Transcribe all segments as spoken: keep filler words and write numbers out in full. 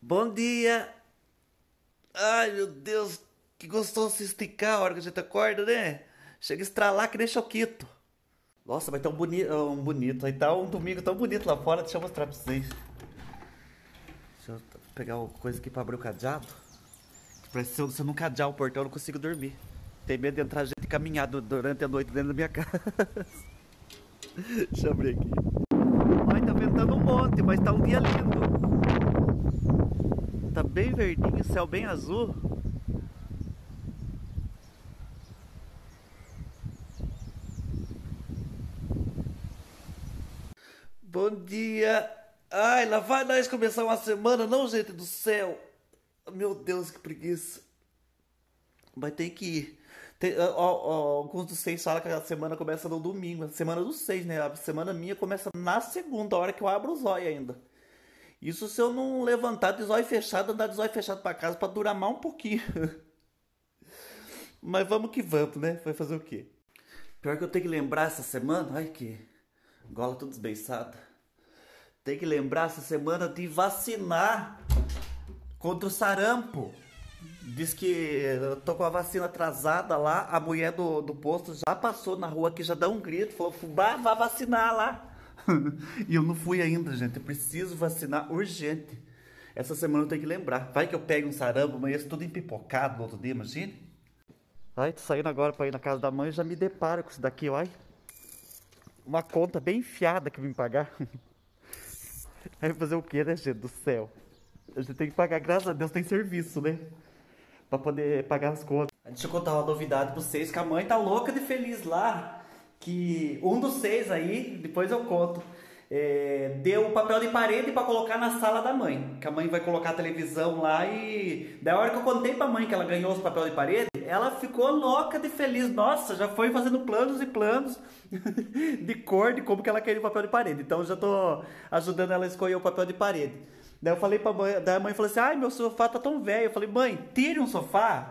Bom dia! Ai, meu Deus, que gostoso se esticar a hora que a gente acorda, né? Chega a estralar que nem choquito. Nossa, vai tão bonito, um bonito. Vai estar um domingo tão bonito lá fora, deixa eu mostrar pra vocês. Deixa eu pegar uma coisa aqui pra abrir o cadeado. Parece que se eu, se eu não cadear o portão eu não consigo dormir. Tem medo de entrar gente caminhar durante a noite dentro da minha casa. Deixa eu abrir aqui. Ai, tá ventando um monte, mas tá um dia lindo. Tá bem verdinho, céu bem azul. Bom dia. Ai, lá vai nós começar uma semana, não, gente do céu. Meu Deus, que preguiça. Mas tem que ir. Tem, ó, ó, alguns dos seis falam que a semana começa no domingo. A semana dos seis, né? A semana minha começa na segunda, hora que eu abro os olhos ainda. Isso se eu não levantar de zóio fechado, andar de zóio fechado pra casa pra durar mais um pouquinho. Mas vamos que vamos, né? Vai fazer o quê? Pior que eu tenho que lembrar essa semana. Ai, que gola tudo desbeiçada. Tem que lembrar essa semana de vacinar contra o sarampo. Diz que eu tô com a vacina atrasada lá. A mulher do, do posto já passou na rua aqui, já dá um grito. Falou, vá, vá vacinar lá. E eu não fui ainda, gente. Eu preciso vacinar urgente. Essa semana eu tenho que lembrar. Vai que eu pego um sarampo, amanhã tudo empipocado no outro dia, imagine. Ai, tô saindo agora pra ir na casa da mãe e já me deparo com isso daqui, ó. Uma conta bem enfiada que eu vim pagar. Aí fazer o que, né, gente do céu? A gente tem que pagar, graças a Deus tem serviço, né? Pra poder pagar as contas. Deixa eu contar uma novidade pra vocês, que a mãe tá louca de feliz lá. Que um dos seis aí, depois eu conto, é, deu papel de parede pra colocar na sala da mãe. Que a mãe vai colocar a televisão lá e... Da hora que eu contei pra mãe que ela ganhou os papel de parede, ela ficou louca de feliz. Nossa, já foi fazendo planos e planos de cor, de como que ela queria o papel de parede. Então eu já tô ajudando ela a escolher o papel de parede. Daí eu falei pra mãe, daí a mãe falou assim, ai, meu sofá tá tão velho. Eu falei, mãe, tire um sofá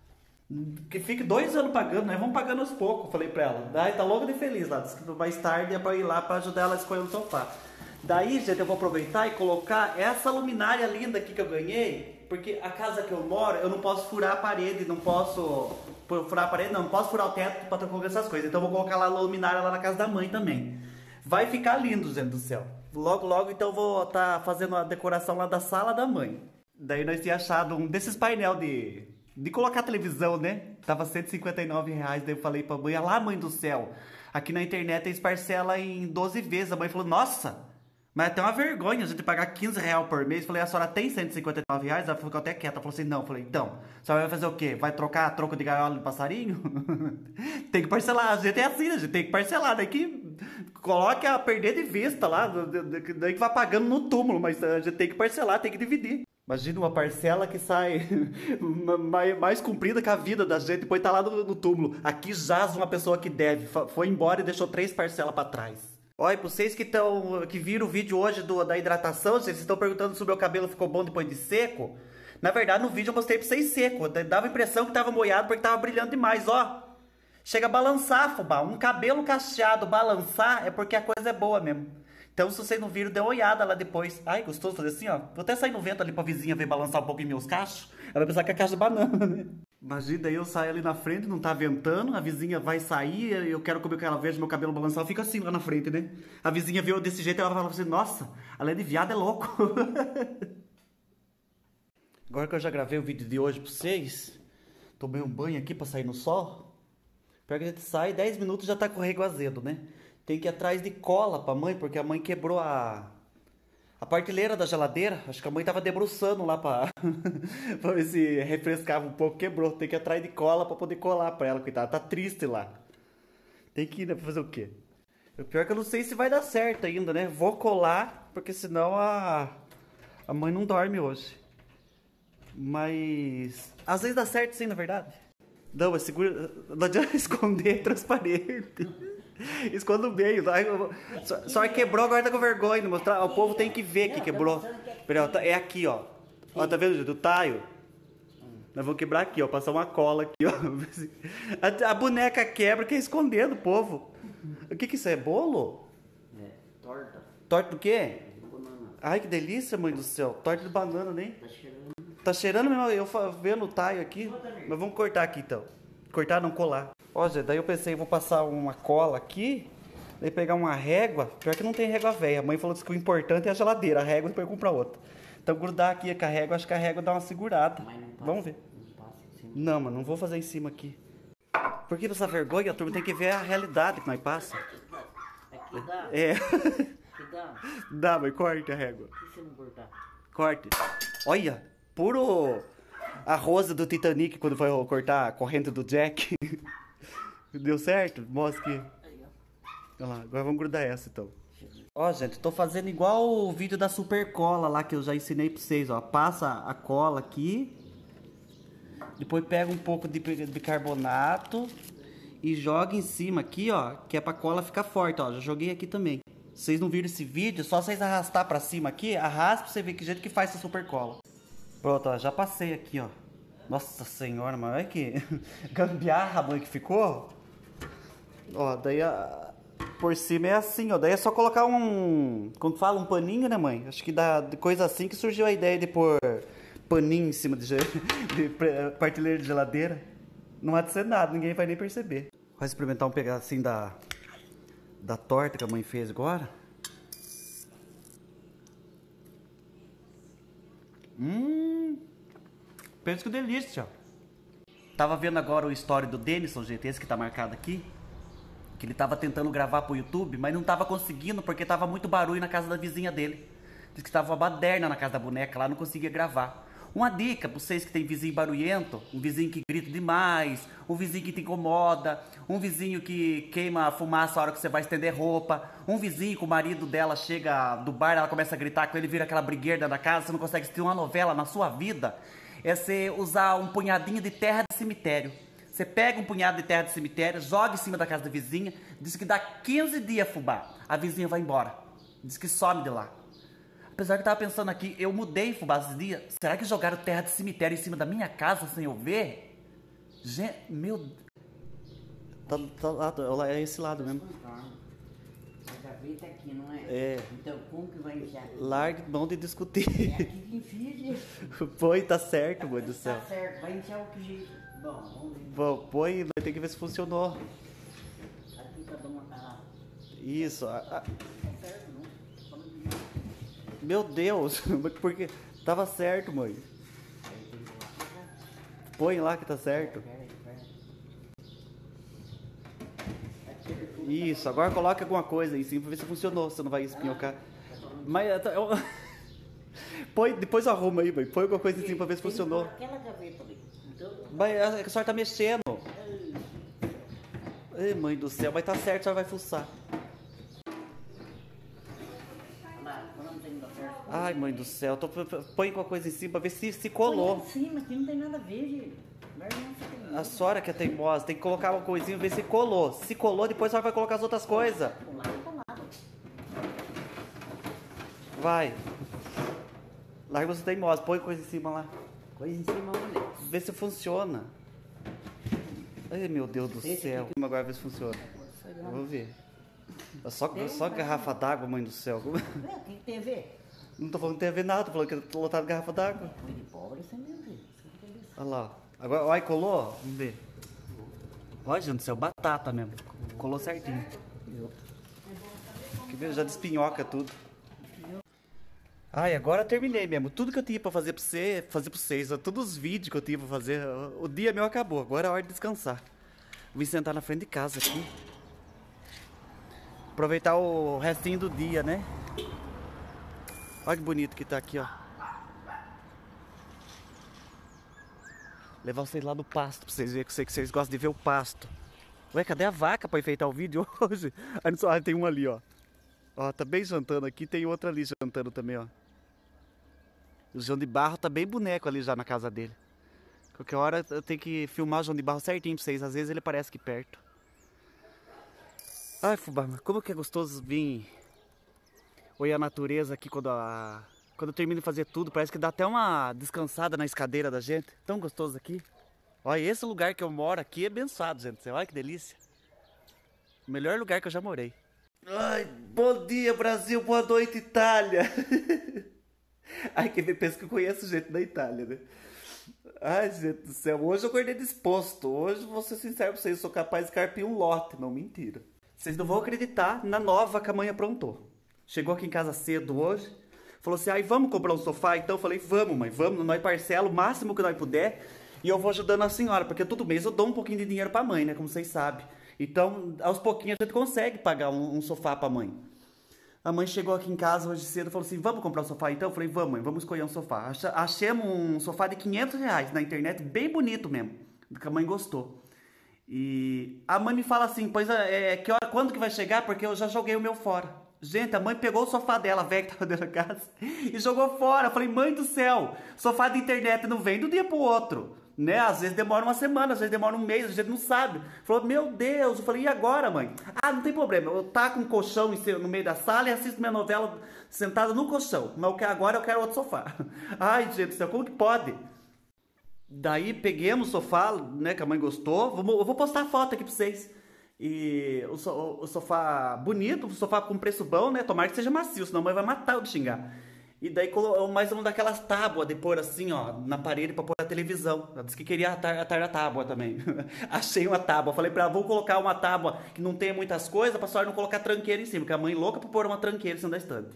que fique dois anos pagando, nós vamos pagando aos poucos. Falei pra ela, daí tá logo de feliz lá, disse que mais tarde é pra ir lá pra ajudar ela a escolher o sofá. Daí, gente, eu vou aproveitar e colocar essa luminária linda aqui que eu ganhei, porque a casa que eu moro, eu não posso furar a parede, não posso furar a parede, não, não posso furar o teto pra colocar essas coisas. Então eu vou colocar lá a luminária lá na casa da mãe também. Vai ficar lindo, gente do céu. Logo, logo, então eu vou estar tá fazendo a decoração lá da sala da mãe. Daí nós tínhamos achado um desses painel de, de colocar televisão, né? Tava cento e cinquenta e nove reais, daí eu falei pra mãe, ah lá, mãe do céu, aqui na internet eles parcelam em doze vezes. A mãe falou, nossa, mas é até uma vergonha a gente pagar quinze reais por mês. Eu falei, a senhora tem cento e cinquenta e nove reais? Ela ficou até quieta, ela falou assim, não. Eu falei, então, a senhora vai fazer o quê? Vai trocar troco de gaiola de passarinho? Tem que parcelar, a gente é assim, a gente tem que parcelar, daí que coloque a perder de vista lá, daí que vai pagando no túmulo, mas a gente tem que parcelar, tem que dividir. Imagina uma parcela que sai mais, mais comprida que a vida da gente, depois tá lá no, no túmulo. Aqui jaz uma pessoa que deve, foi embora e deixou três parcelas pra trás. Olha, pra vocês que, tão, que viram o vídeo hoje do, da hidratação, vocês estão perguntando se o meu cabelo ficou bom depois de seco. Na verdade, no vídeo eu mostrei pra vocês seco. Dava a impressão que tava molhado porque tava brilhando demais, ó. Chega a balançar, fubá. Um cabelo cacheado balançar é porque a coisa é boa mesmo. Então, se vocês não viram, dê uma olhada lá depois. Ai, gostoso fazer assim, ó. Vou até sair no vento ali pra vizinha ver balançar um pouco em meus cachos. Ela vai pensar que é caixa de banana, né? Imagina, aí eu saio ali na frente, não tá ventando, a vizinha vai sair, eu quero comer que ela veja meu cabelo balançar, eu fico assim lá na frente, né? A vizinha vê eu desse jeito e ela fala assim, nossa, além de viado é louco. Agora que eu já gravei o vídeo de hoje pra vocês, tomei um banho aqui pra sair no sol. Pior que a gente sai, dez minutos já tá com o rego azedo, né? Tem que ir atrás de cola pra mãe, porque a mãe quebrou a... A partilheira da geladeira, acho que a mãe tava debruçando lá pra, pra ver se refrescava um pouco, quebrou. Tem que ir atrás de cola pra poder colar pra ela, coitada. Tá triste lá. Tem que ir, né, pra fazer o quê? O pior é que eu não sei se vai dar certo ainda, né? Vou colar, porque senão a, a mãe não dorme hoje. Mas... às vezes dá certo sim, na verdade. Não, mas segura... Não adianta esconder, é transparente. Esconde o meio. Só, só quebrou, agora tá com vergonha de mostrar. O povo tem que ver que quebrou. É aqui, ó. Ó, tá vendo, gente? O taio. Nós vamos quebrar aqui, ó. Passar uma cola aqui, ó. A, a boneca quebra, quer esconder do povo. O que que isso é? Bolo? É, torta. Torta do quê? Banana. Ai, que delícia, mãe do céu. Torta de banana, né? Tá cheirando. Tá cheirando mesmo, eu fa- vendo o taio aqui. Mas vamos cortar aqui então. Cortar, não colar. Ó, gente, daí eu pensei, vou passar uma cola aqui. Daí pegar uma régua. Pior que não tem régua velha. A mãe falou que o importante é a geladeira. A régua depois eu compro outra. Então grudar aqui com a régua, acho que a régua dá uma segurada. Mas não passa, Vamos ver. Não passa em cima. Não, mano, não vou fazer em cima aqui. Por que essa vergonha? A turma tem que ver a realidade que nós passa. Aqui dá. É. Aqui dá. Dá, mãe, corte a régua. Por que você não cortar? Corte. Olha, puro a Rosa do Titanic quando foi cortar a corrente do Jack. Deu certo? Mostra aqui. Aí, ó. Olha lá, agora vamos grudar essa então. Ó, gente, tô fazendo igual o vídeo da super cola lá que eu já ensinei pra vocês, ó. Passa a cola aqui. Depois pega um pouco de bicarbonato e joga em cima aqui, ó, que é pra cola ficar forte, ó. Já joguei aqui também. Vocês não viram esse vídeo? Só vocês arrastar pra cima aqui, arrasta pra você ver que jeito que faz essa super cola. Pronto, ó, já passei aqui, ó. Nossa senhora, mas olha que gambiarra, mãe, que ficou. Ó, daí a... por cima é assim, ó. Daí é só colocar um... como fala? Um paninho, né, mãe? Acho que dá de coisa assim que surgiu a ideia de pôr paninho em cima de, ge... de partilheira de geladeira. Não há de ser nada, ninguém vai nem perceber. Vai experimentar um pedacinho da... da torta que a mãe fez agora. Hum... Pensa que delícia. Tava vendo agora o story do Denison, gente, esse que tá marcado aqui. Que ele tava tentando gravar pro YouTube, mas não tava conseguindo porque tava muito barulho na casa da vizinha dele. Diz que tava uma baderna na casa da boneca lá, não conseguia gravar. Uma dica pra vocês que tem vizinho barulhento, um vizinho que grita demais, um vizinho que te incomoda, um vizinho que queima a fumaça a hora que você vai estender roupa, um vizinho que o marido dela chega do bar, ela começa a gritar com ele, vira aquela brigueira da casa, você não consegue assistir uma novela na sua vida, é você usar um punhadinho de terra de cemitério. Você pega um punhado de terra de cemitério, joga em cima da casa da vizinha, diz que dá quinze dias fubá, a vizinha vai embora, diz que some de lá. Apesar que eu tava pensando aqui, eu mudei fubá esses dias, será que jogaram terra de cemitério em cima da minha casa sem eu ver? Gente, meu... Tá, tá lá, lá, é esse lado mesmo. A gaveta aqui, não é? É. Então como que vai enfiar? Largue mão de discutir. É aqui que enfia, gente. Põe, tá certo, mãe do céu. Tá certo, vai enfiar o que jeito? Bom, vamos ver. Bom, põe, vai ter que ver se funcionou. Aqui pra dar uma parada. Isso. A, a... Tá certo, não? Meu Deus, porque tava certo, mãe. Aí tem que colocar. Põe lá que tá certo. Pera aí, pera aí. Aqui, Isso, agora coloca alguma coisa aí em cima pra ver se funcionou, se não vai espinhocar. Mas eu... põe, depois arruma aí, mãe. Põe alguma coisa em cima pra ver se funcionou. Aquela gaveta ali. Então, Mas a senhora tá mexendo. Ai, mãe do céu, mas tá certo, a senhora vai fuçar. lá, quando não tem nada certo. Ai, mãe do céu, tô... põe alguma coisa em cima pra ver se, se Põe colou. em cima, aqui não tem nada a ver, gente. Guarda não fica aí. A senhora que é teimosa, tem que colocar uma coisinha e ver se colou. Se colou, depois a senhora vai colocar as outras coisas. Colado, colado. Vai. Larga você teimosa, põe coisa em cima lá. Coisa em cima, moleque. Vê se funciona. Ai, meu Deus do Esse céu. aqui Agora vê se funciona. Sai Eu lá. vou ver. É Só, Tem só um garrafa d'água, mãe do céu. Ué, o que que tem a ver? Não tô falando que tem a ver nada, tô falando que tô lotado de garrafa d'água. Coisa de pobre, você mesmo, gente. Isso que tem isso. Olha lá. ó. Agora, olha, colou? Vamos ver. Olha, gente do céu, batata mesmo. Colou certinho. Quer ver? Já despinhoca tudo. Ai, agora terminei mesmo. Tudo que eu tinha pra fazer pra você, fazer pra vocês, ó, todos os vídeos que eu tinha pra fazer, o dia meu acabou. Agora é a hora de descansar. Vim sentar na frente de casa aqui. Aproveitar o restinho do dia, né? Olha que bonito que tá aqui, ó. Levar vocês lá no pasto pra vocês verem que eu sei que vocês gostam de ver o pasto. Ué, cadê a vaca pra enfeitar o vídeo hoje? Ah, tem um ali, ó. Ó, tá bem jantando aqui, tem outra ali jantando também, ó. O João de Barro tá bem boneco ali já na casa dele. Qualquer hora eu tenho que filmar o João de Barro certinho pra vocês, às vezes ele parece aqui perto. Ai, fubá, mas como que é gostoso vir olhar a natureza aqui quando, a... quando eu termino de fazer tudo. Parece que dá até uma descansada na escadeira da gente. Tão gostoso aqui. Olha, esse lugar que eu moro aqui é abençoado, gente. Olha que delícia. O melhor lugar que eu já morei. Ai, bom dia, Brasil, boa noite, Itália. Ai, quem me pensa que eu conheço gente da Itália, né? Ai, gente do céu, hoje eu acordei disposto. Hoje, vou ser sincero pra vocês, eu sou capaz de carpir um lote. Não, mentira. Vocês não vão acreditar na nova que a mãe aprontou. Chegou aqui em casa cedo hoje, falou assim, ai, vamos comprar um sofá? Então eu falei, vamos, mãe, vamos, nós parcela o máximo que nós puder e eu vou ajudando a senhora, porque todo mês eu dou um pouquinho de dinheiro pra mãe, né, como vocês sabem. Então, aos pouquinhos a gente consegue pagar um, um sofá pra mãe. A mãe chegou aqui em casa hoje cedo e falou assim, vamos comprar um sofá então? Eu falei, vamos, mãe, vamos escolher um sofá. Acha- Achamos um sofá de quinhentos reais na internet, bem bonito mesmo, que a mãe gostou. E a mãe me fala assim, pois é, que hora, quando que vai chegar? Porque eu já joguei o meu fora. Gente, a mãe pegou o sofá dela, velho, que tava dentro da casa, e jogou fora. Eu falei, mãe do céu, sofá de internet não vem do dia pro outro, né? Às vezes demora uma semana, às vezes demora um mês, a gente não sabe. Falou, meu Deus, eu falei, e agora, mãe? Ah, não tem problema, eu taco um colchão no meio da sala e assisto minha novela sentada no colchão, mas agora eu quero outro sofá. Ai, gente do céu, como que pode? Daí peguemos o sofá, né, que a mãe gostou. Vou- Eu vou postar a foto aqui pra vocês. E o, so- o sofá bonito, o sofá com preço bom, né? Tomara que seja macio, senão a mãe vai matar eu de xingar. E daí colo- mais uma daquelas tábuas de pôr assim, ó, na parede pra pôr a televisão. Ela disse que queria atar, atar a tábua também. Achei uma tábua. Falei pra ela, vou colocar uma tábua que não tenha muitas coisas pra senhora não colocar tranqueira em cima, porque a mãe é louca pra pôr uma tranqueira em cima da estante.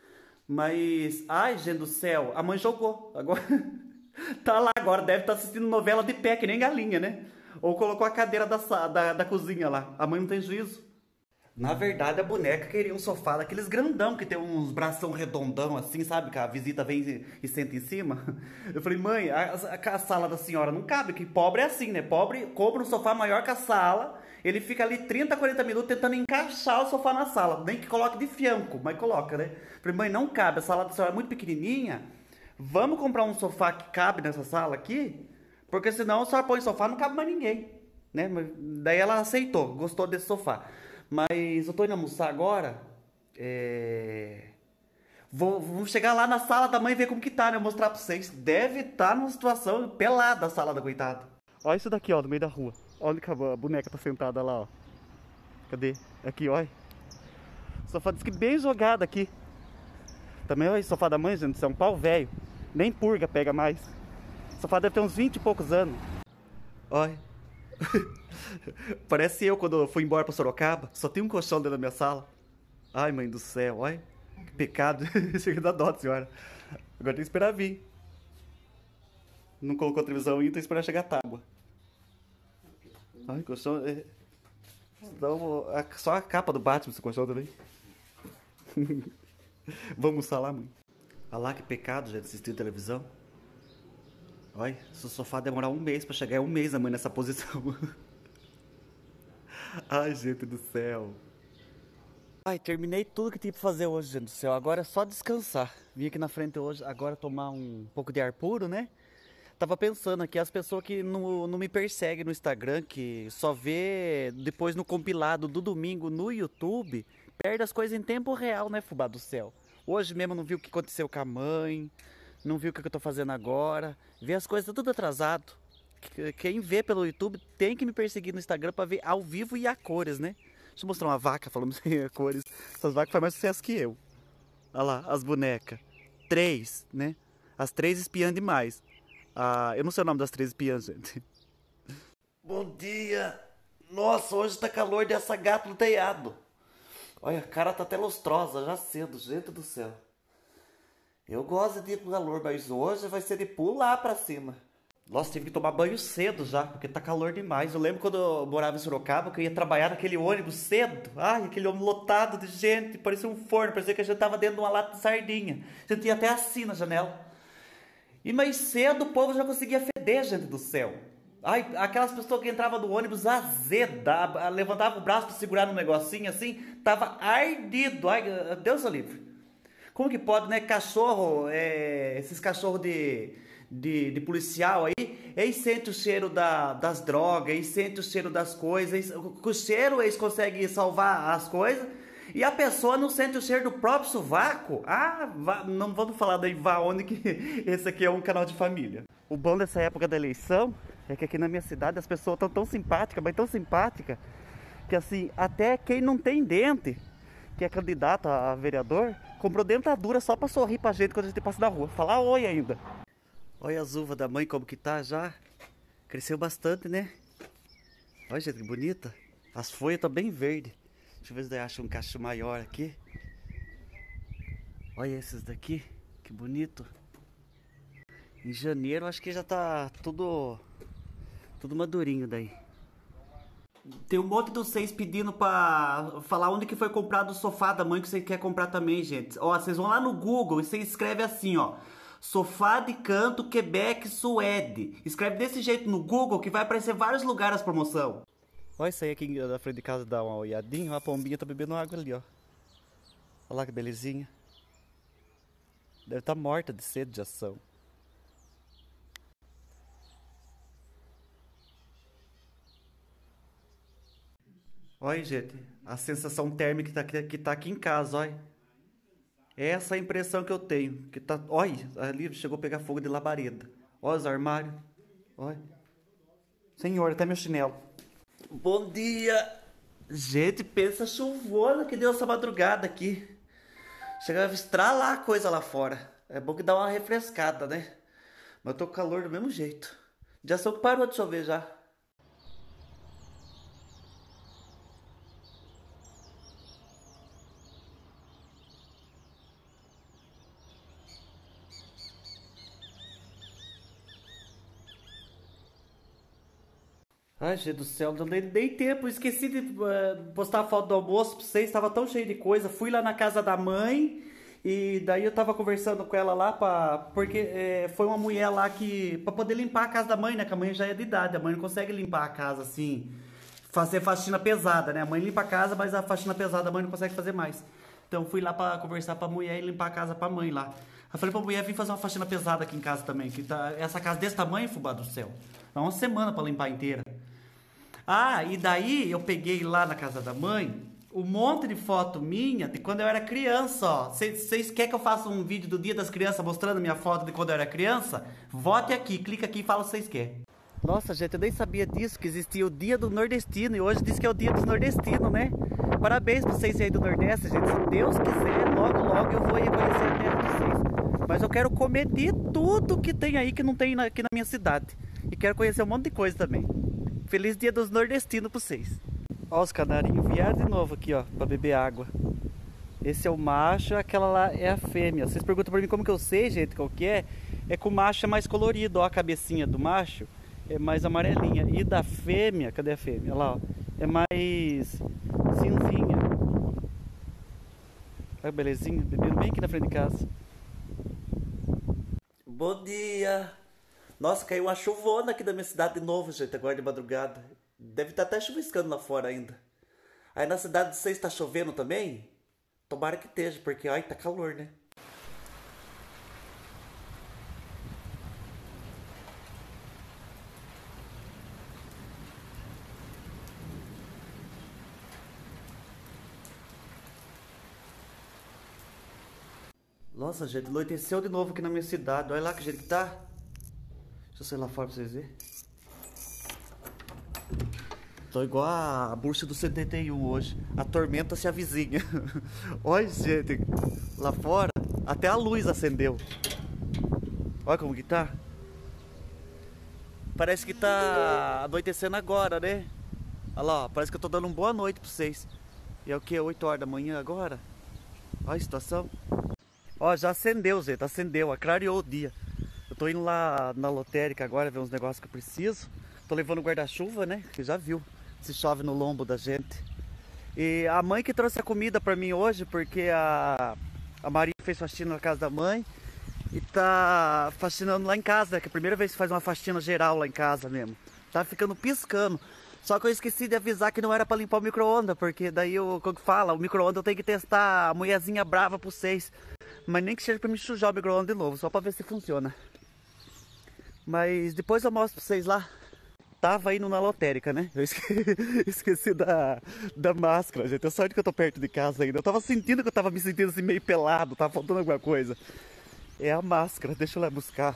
Mas, ai, gente do céu, a mãe jogou. Agora tá lá agora, deve estar assistindo novela de pé, que nem galinha, né? Ou colocou a cadeira da, sa- da, da cozinha lá. A mãe não tem juízo. Na verdade, a boneca queria um sofá daqueles grandão que tem uns bração redondão assim, sabe? Que a visita vem e, e senta em cima. Eu falei, mãe, a, a- a sala da senhora não cabe, que pobre é assim, né? Pobre compra um sofá maior que a sala, ele fica ali trinta, quarenta minutos tentando encaixar o sofá na sala. Nem que coloque de fianco, mas coloca, né? Eu falei, mãe, não cabe, a sala da senhora é muito pequenininha. Vamos comprar um sofá que cabe nessa sala aqui? Porque senão a senhora põe sofá, não cabe mais ninguém, né? Mas daí ela aceitou, gostou desse sofá. Mas eu tô indo almoçar agora. É... Vou, vamos chegar lá na sala da mãe e ver como que tá, né? Mostrar pra vocês. Deve estar numa situação pelada a sala da coitada. Olha isso daqui, ó, no meio da rua. Olha que a boneca tá sentada lá, ó. Cadê? Aqui, olha. O sofá diz que bem jogado aqui. Também, olha, o sofá da mãe, gente, isso é um pau velho. Nem purga pega mais. O sofá deve ter uns vinte e poucos anos. Olha. Parece eu quando eu fui embora pra Sorocaba. Só tem um colchão dentro da minha sala. Ai, mãe do céu, olha. Que pecado. Chega da dó, senhora. Agora tem que esperar vir. Não colocou a televisão ainda, tem que esperar chegar a tábua. Ai, colchão. É... Então, a- só a capa do Batman esse colchão também. Vamos almoçar lá, mãe. Olha lá que pecado, gente, assistir televisão. Olha, se o sofá demorar um mês pra chegar, é um mês a mãe nessa posição. Ai, gente do céu. Ai, terminei tudo que tinha pra fazer hoje, gente do céu. Agora é só descansar. Vim aqui na frente hoje, agora tomar um pouco de ar puro, né? Tava pensando aqui, as pessoas que não, não me perseguem no Instagram, que só vê depois no compilado do domingo no YouTube, perde as coisas em tempo real, né, fubá do céu? Hoje mesmo não viu o que aconteceu com a mãe, não viu o que eu tô fazendo agora, vê as coisas tudo atrasado. Que- Quem vê pelo YouTube tem que me perseguir no Instagram pra ver ao vivo e a cores, né? Deixa eu mostrar uma vaca falando sem a cores. Essas vacas fazem mais sucesso que eu. Olha lá, as bonecas. Três, né? As três espiãs demais. Ah, eu não sei o nome das três espiãs, gente. Bom dia! Nossa, hoje tá calor dessa gata no telhado. Olha, a cara tá até lustrosa, já cedo, gente do céu. Eu gosto de ir pro calor, mas hoje vai ser de pular pra cima. Nossa, tive que tomar banho cedo já, porque tá calor demais. Eu lembro quando eu morava em Sorocaba, que eu ia trabalhar naquele ônibus cedo. Ai, aquele ônibus lotado de gente, parecia um forno, parecia que a gente tava dentro de uma lata de sardinha. A gente ia até assim na janela. E mais cedo o povo já conseguia feder, gente do céu. Ai, aquelas pessoas que entravam do ônibus azeda, a- a- levantava o braço pra segurar no negocinho assim, tava ardido. Ai, Deus o livre. Como que pode, né? Cachorro, é, esses cachorros de, de, de policial aí, eles sentem o cheiro da, das drogas, eles sentem o cheiro das coisas, eles- com o cheiro eles conseguem salvar as coisas, e a pessoa não sente o cheiro do próprio sovaco. Ah, vá- não vamos falar daí, vá onde que esse aqui é um canal de família. O bom dessa época da eleição é que aqui na minha cidade as pessoas estão tão simpáticas, mas tão simpáticas, que assim, até quem não tem dente que é candidato a vereador, comprou dentadura só pra sorrir pra gente quando a gente passa na rua. Falar oi ainda. Olha as uvas da mãe como que tá já. Cresceu bastante, né? Olha, gente, que bonita. As folhas estão bem verdes. Deixa eu ver se eu acho um cacho maior aqui. Olha esses daqui. Que bonito. Em janeiro acho que já tá tudo tudo madurinho daí. Tem um monte de vocês pedindo pra falar onde que foi comprado o sofá da mãe que você quer comprar também, gente. Ó, vocês vão lá no Google e você escreve assim, ó. Sofá de canto Quebec, Suede. Escreve desse jeito no Google que vai aparecer vários lugares as promoção. Olha isso aí aqui na frente de casa, dá uma olhadinha. A pombinha tá bebendo água ali, ó. Olha lá que belezinha. Deve estar morta de sede de ação. Olha, gente, a sensação térmica que tá, aqui, que tá aqui em casa, olha. Essa é a impressão que eu tenho. Que tá, olha, ali chegou a pegar fogo de labareda. Olha os armários. Olha. Senhor, até meu chinelo. Bom dia. Gente, pensa chuvona que deu essa madrugada aqui. Chegava a estralar a coisa lá fora. É bom que dá uma refrescada, né? Mas eu tô com calor do mesmo jeito. Já só que parou de chover já. Ai, gente do céu, não dei, dei tempo, esqueci de uh, postar a foto do almoço pra vocês, estava tão cheio de coisa. Fui lá na casa da mãe e daí eu tava conversando com ela lá, pra, porque é, foi uma mulher lá que, pra poder limpar a casa da mãe, né, que a mãe já é de idade, a mãe não consegue limpar a casa assim, fazer faxina pesada, né, a mãe limpa a casa, mas a faxina pesada a mãe não consegue fazer mais. Então fui lá pra conversar pra mulher e limpar a casa pra mãe lá. Eu falei pra mulher vir fazer uma faxina pesada aqui em casa também, que tá, essa casa desse tamanho, fubá do céu, é uma semana pra limpar inteira. Ah, e daí eu peguei lá na casa da mãe um monte de foto minha de quando eu era criança, ó. Vocês querem que eu faça um vídeo do Dia das Crianças mostrando minha foto de quando eu era criança? Vote aqui, clica aqui e fala se vocês querem. Nossa, gente, eu nem sabia disso, que existia o Dia do Nordestino e hoje diz que é o Dia dos Nordestinos, né? Parabéns pra vocês aí do Nordeste, gente. Se Deus quiser, logo, logo eu vou ir conhecer a terra de vocês. Mas eu quero comer de tudo que tem aí que não tem aqui na minha cidade. E quero conhecer um monte de coisa também. Feliz Dia dos Nordestinos pra vocês. Ó, os canarinhos vieram de novo aqui, ó, pra beber água. Esse é o macho, aquela lá é a fêmea. Vocês perguntam pra mim como que eu sei, gente, qual que é? É que o macho é mais colorido, ó, a cabecinha do macho é mais amarelinha. E da fêmea, cadê a fêmea? Olha lá, ó, é mais cinzinha. Olha, belezinha, bebendo bem aqui na frente de casa. Bom dia! Nossa, caiu uma chuvona aqui da minha cidade de novo, gente, agora de madrugada. Deve estar até chuviscando lá fora ainda. Aí na cidade de vocês está chovendo também? Tomara que esteja, porque ai, tá calor, né? Nossa, gente, anoiteceu de novo aqui na minha cidade. Olha lá que jeito que tá. Deixa eu sair lá fora pra vocês verem. Tô igual a bucha do setenta e um hoje. A tormenta se avizinha. Olha, gente, lá fora até a luz acendeu. Olha como que tá. Parece que tá anoitecendo agora, né? Olha lá, ó, parece que eu tô dando uma boa noite pra vocês. E é o que? oito horas da manhã agora? Olha a situação. Ó, já acendeu, gente, acendeu, clareou o dia. Eu tô indo lá na lotérica agora ver uns negócios que eu preciso. Tô levando guarda-chuva, né? Que já viu se chove no lombo da gente. E a mãe que trouxe a comida pra mim hoje, porque a, a Maria fez faxina na casa da mãe e tá faxinando lá em casa, né? Que é a primeira vez que faz uma faxina geral lá em casa mesmo. Tá ficando piscando. Só que eu esqueci de avisar que não era pra limpar o micro-ondas, porque daí eu, como que fala, o micro-ondas eu tenho que testar a mulherzinha brava pra vocês. Mas nem que seja pra me sujar o micro-ondas de novo, só pra ver se funciona. Mas depois eu mostro pra vocês lá. Tava indo na lotérica, né? Eu esqueci, esqueci da, da máscara, gente. É sorte que eu tô perto de casa ainda. Eu tava sentindo que eu tava me sentindo assim meio pelado, tava faltando alguma coisa. É a máscara, deixa eu lá buscar.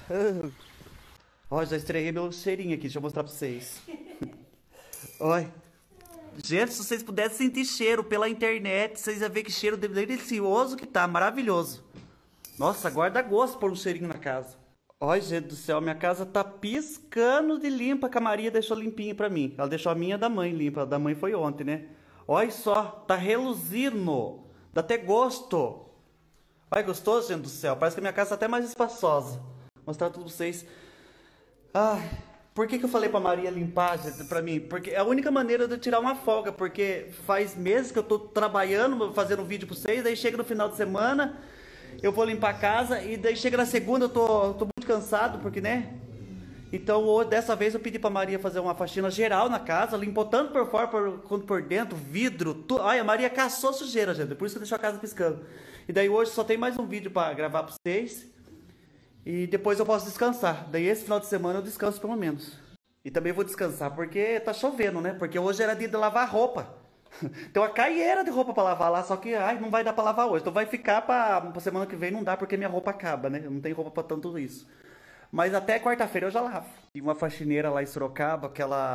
Ó, já estreiei meu cheirinho aqui, deixa eu mostrar pra vocês. Olha. Gente, se vocês pudessem sentir cheiro pela internet, vocês iam ver que cheiro delicioso que tá, maravilhoso. Nossa, guarda gosto por um cheirinho na casa. Ai, gente do céu, minha casa tá piscando de limpa, que a Maria deixou limpinha pra mim. Ela deixou a minha da mãe limpa, a da mãe foi ontem, né? Olha só, tá reluzindo, dá até gosto. Ai, gostoso, gente do céu, parece que a minha casa tá até mais espaçosa. Vou mostrar tudo pra vocês. Ai... Por que que eu falei pra Maria limpar, gente, pra mim? Porque é a única maneira de eu tirar uma folga, porque faz meses que eu tô trabalhando, fazendo vídeo pra vocês, daí chega no final de semana, eu vou limpar a casa, e daí chega na segunda eu tô, tô muito cansado, porque, né? Então, dessa vez eu pedi pra Maria fazer uma faxina geral na casa, limpou tanto por fora por, quanto por dentro, vidro, tudo. Ai, a Maria caçou sujeira, gente, por isso que deixou a casa piscando. E daí hoje só tem mais um vídeo pra gravar pra vocês. E depois eu posso descansar. Daí esse final de semana eu descanso pelo menos. E também vou descansar porque tá chovendo, né? Porque hoje era dia de lavar roupa. Tem uma caieira de roupa pra lavar lá, só que ai, não vai dar pra lavar hoje. Então vai ficar pra, pra semana que vem, não dá porque minha roupa acaba, né? Eu não tenho roupa pra tanto isso. Mas até quarta-feira eu já lavo. E uma faxineira lá em Sorocaba que ela